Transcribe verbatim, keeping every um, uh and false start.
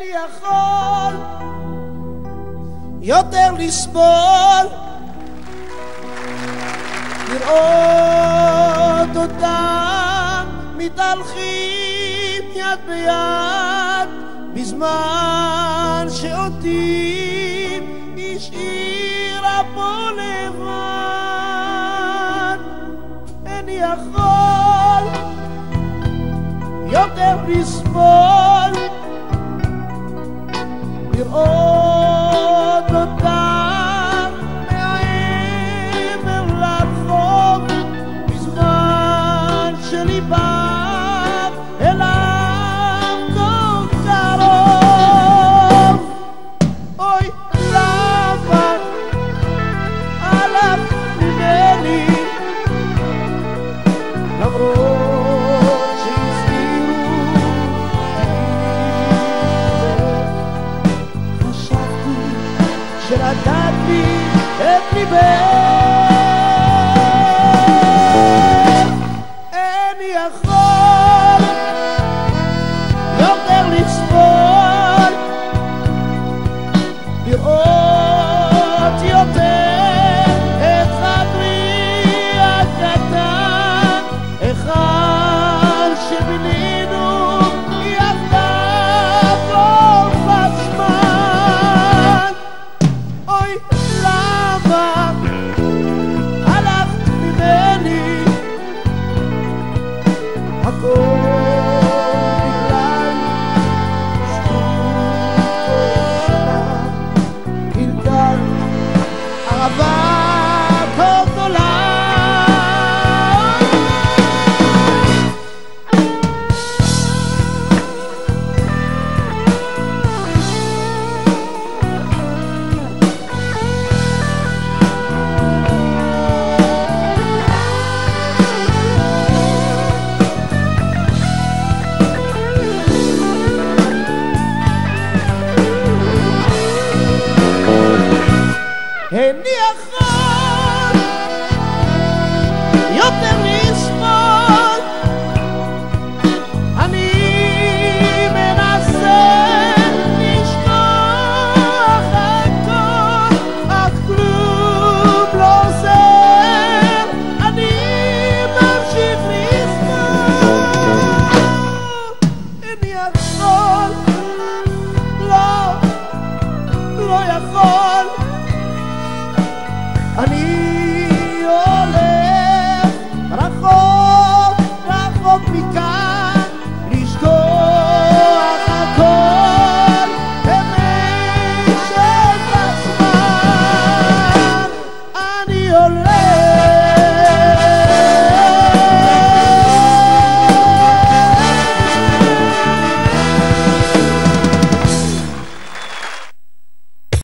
איני יכול יותר לסבול לראות אותם מתהלכים יד ביד בזמן שאותי השאירה פה לבד. איני יכול יותר לסבול לראות אותם מעבר לרחוב בזמן שליבם אליו כה קרוב. אוי למה הלך ממני למרות שהזכירו חשבתי שנתת לי את ליבך. איני יכול יותר לסבול לראות יותר את חדרי הקטן היכן שבילינו יחדיו כל הזמן. אוי למה הלכת ממני הכל בגלל שטות קטנה גלגל אהבה כה גדולה. איני יכול יותר